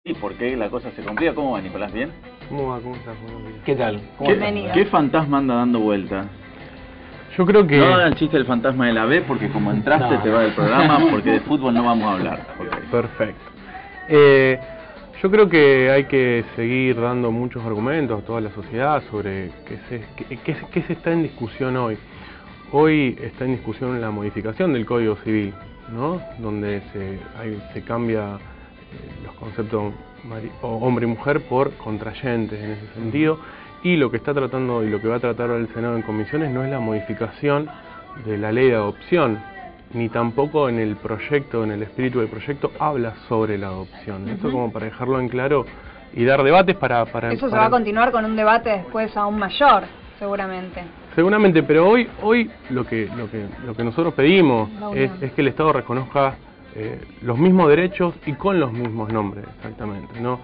¿Y por qué la cosa se complica? ¿Cómo va, Nicolás? ¿Bien? ¿Cómo va? ¿Cómo estás? Buenos días. ¿Qué tal? Bienvenido. ¿Qué fantasma anda dando vuelta? Yo creo que... No hagan el chiste del fantasma de la B porque como entraste te va del programa, porque de fútbol no vamos a hablar. Okay. Perfecto. Yo creo que hay que seguir dando muchos argumentos a toda la sociedad sobre qué se está en discusión hoy. Hoy está en discusión la modificación del Código Civil, ¿no? Donde se cambia los conceptos hombre y mujer por contrayentes en ese sentido, y lo que está tratando y lo que va a tratar el Senado en comisiones no es la modificación de la ley de adopción, ni tampoco en el proyecto, en el espíritu del proyecto, habla sobre la adopción. Eso como para dejarlo en claro y dar debates para... Eso se va a continuar con un debate después aún mayor, seguramente. Seguramente, pero hoy lo que nosotros pedimos es que el Estado reconozca los mismos derechos y con los mismos nombres, exactamente, ¿no?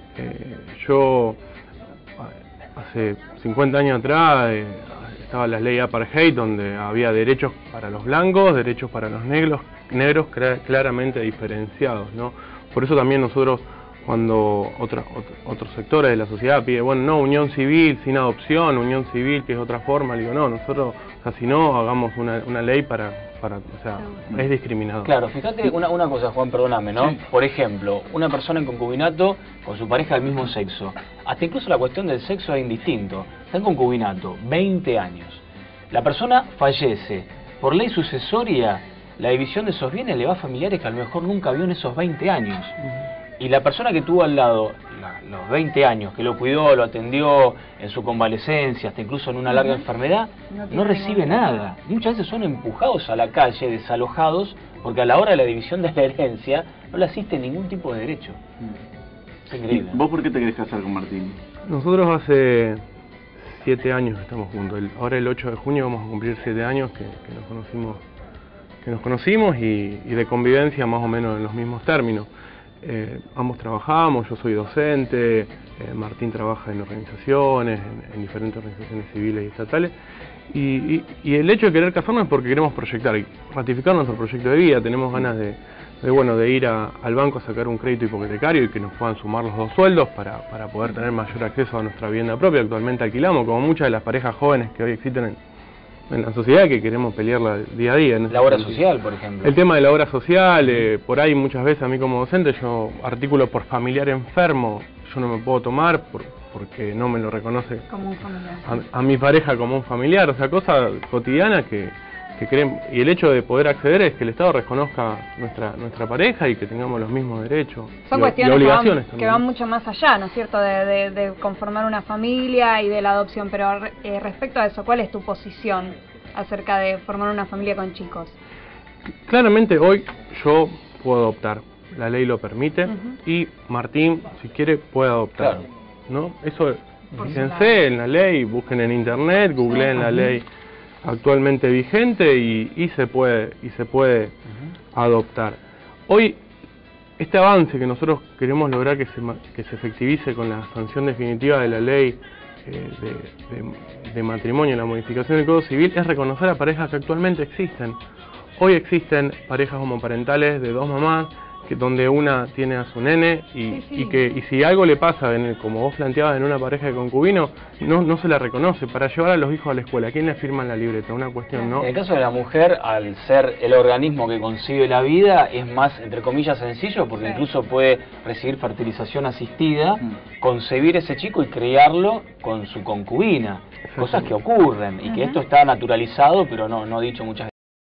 Yo hace 50 años atrás estaba la ley Apartheid, donde había derechos para los blancos, derechos para los negros claramente diferenciados, ¿no? Por eso también nosotros, cuando otros sectores de la sociedad piden, bueno, no, unión civil sin adopción, unión civil que es otra forma, le digo, no, nosotros, o sea, si no, hagamos una ley para o sea, es discriminador. Claro, fíjate una cosa, Juan, perdóname, ¿no? Sí. Por ejemplo, una persona en concubinato con su pareja del mismo sexo, hasta incluso la cuestión del sexo es indistinto, está en concubinato, 20 años, la persona fallece, por ley sucesoria, la división de esos bienes le va a familiares que a lo mejor nunca vio en esos 20 años. Y la persona que tuvo al lado los 20 años, que lo cuidó, lo atendió en su convalecencia, hasta incluso en una larga enfermedad, no recibe nada. Muchas veces son empujados a la calle, desalojados, porque a la hora de la división de la herencia no le asiste ningún tipo de derecho. Es increíble. ¿Vos por qué te querés casar con Martín? Nosotros hace 7 años estamos juntos. Ahora el 8 de junio vamos a cumplir 7 años que nos conocimos y de convivencia más o menos en los mismos términos. Ambos trabajamos, yo soy docente, Martín trabaja en organizaciones, en diferentes organizaciones civiles y estatales, y el hecho de querer casarnos es porque queremos proyectar y ratificar nuestro proyecto de vida. Tenemos ganas de ir al banco a sacar un crédito hipotecario y que nos puedan sumar los 2 sueldos para poder tener mayor acceso a nuestra vivienda propia. Actualmente alquilamos, como muchas de las parejas jóvenes que hoy existen en la sociedad, que queremos pelearla día a día. La obra social, por ejemplo. El tema de la obra social, por ahí muchas veces a mí como docente, yo artículo por familiar enfermo, yo no me puedo tomar porque no me lo reconoce como un familiar. A mi pareja como un familiar, o sea, cosas cotidianas que queremos, y el hecho de poder acceder es que el Estado reconozca nuestra pareja y que tengamos los mismos derechos. Son cuestiones que van mucho más allá, ¿no es cierto?, de conformar una familia y de la adopción, pero respecto a eso, ¿cuál es tu posición acerca de formar una familia con chicos? Claramente hoy yo puedo adoptar, la ley lo permite, y Martín, si quiere, puede adoptar, claro, ¿no? Eso, fíjense en la ley, busquen en internet, googleen la ley actualmente vigente y se puede adoptar. Hoy, este avance que nosotros queremos lograr que se efectivice con la sanción definitiva de la ley de matrimonio, la modificación del Código Civil, es reconocer a parejas que actualmente existen. Hoy existen parejas homoparentales de 2 mamás, donde una tiene a su nene y si algo le pasa, como vos planteabas, en una pareja de concubinos, no se la reconoce. Para llevar a los hijos a la escuela, ¿quién le firma en la libreta? Una cuestión, ¿no? En el caso de la mujer, al ser el organismo que concibe la vida, es más, entre comillas, sencillo, porque incluso puede recibir fertilización asistida, concebir ese chico y criarlo con su concubina. Cosas que ocurren y que esto está naturalizado, pero no dicho muchas veces.